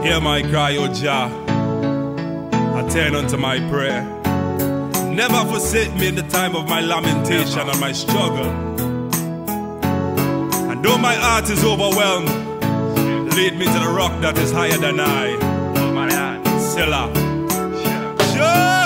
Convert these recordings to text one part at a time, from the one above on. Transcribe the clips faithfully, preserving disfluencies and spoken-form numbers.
Hear my cry, O Jah, attend unto my prayer. Never forsake me in the time of my lamentation and my struggle. And though my heart is overwhelmed, lead me to the rock that is higher than I. Selah. Sure.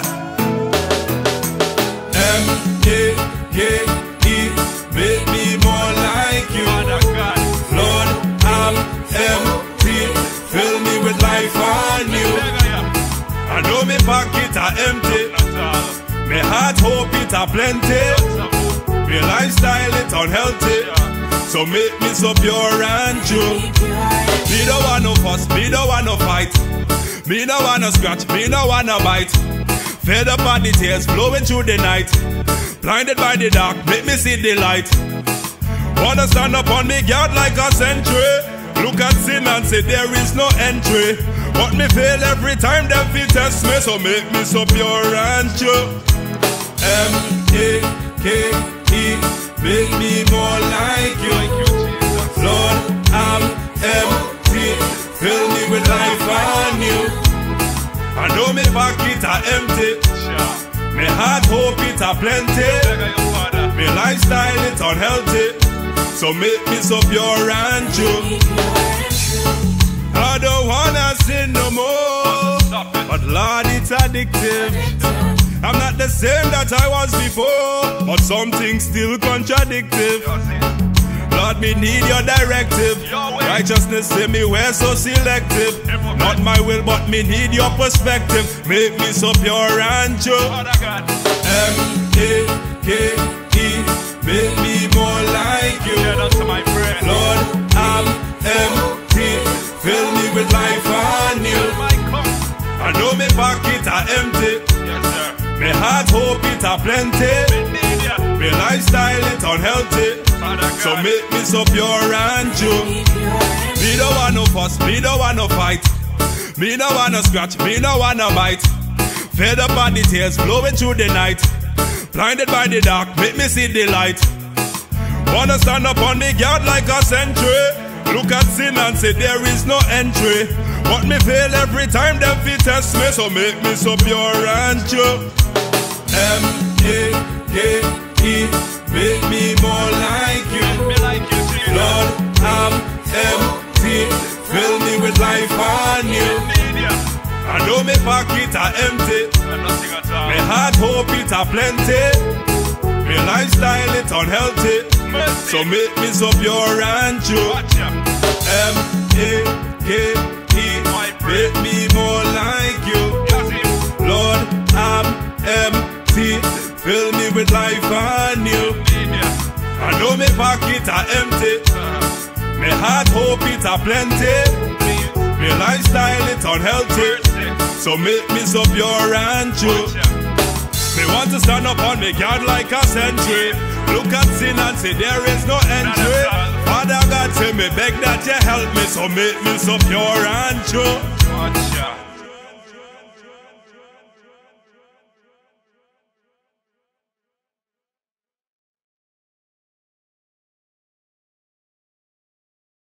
M A K E, make me more like you. Lord, I'm empty, fill me with life anew. I know me pocket are empty, me heart hope it are plenty, me lifestyle it unhealthy, so make me so pure and true. Me don't want no fuss, me don't want no fight, me don't want no scratch, me don't want no bite. Fed up on the tears flowing through the night, blinded by the dark, make me see the light. Wanna stand up on me guard like a sentry, look at sin and say there is no entry. But me fail every time them feel test me, so make me so pure and true. M A K E, make me more like you. Lord, I'm empty, fill me with life anew. I know me pocket are empty, me heart hope it are plenty, me lifestyle it unhealthy, so make me so pure and true. I don't wanna sin no more, but Lord, it's addictive. I'm not the same that I was before, but something still contradictive. Lord, me need your directive. Righteousness say me we're so selective. Not my will, but me need your perspective. Make me so pure and true. M A K E, make me more like you. Lord, I'm empty, fill me with life anew. I know me pocket are empty, me heart hope it are plenty, me lifestyle it unhealthy, so make me so pure and true. Me don't want no fuss, me don't want no fight, me don't want no scratch, me don't want no bite. Fed up on the tears flowing through the night, blinded by the dark, make me see the light. Wanna stand up on the guard like a sentry, look at sin and say there is no entry. But me fail every time them fit test me, so make me so pure and true. M A K E, make me more like you. Lord, I'm empty, fill me with life anew. I know me pocket are empty, me heart hope it are plenty, me lifestyle it unhealthy, so make me so pure and true. M A K E, make me more like you. Lord, I'm empty, fill me with life anew. I know me pocket are empty, me heart hope it are plenty, me lifestyle it unhealthy, so make me so pure and true. Me want to stand up on me guard like a sentry, look at sin and say there is no entry. Father God, say me beg that you help me, so make me so pure and true.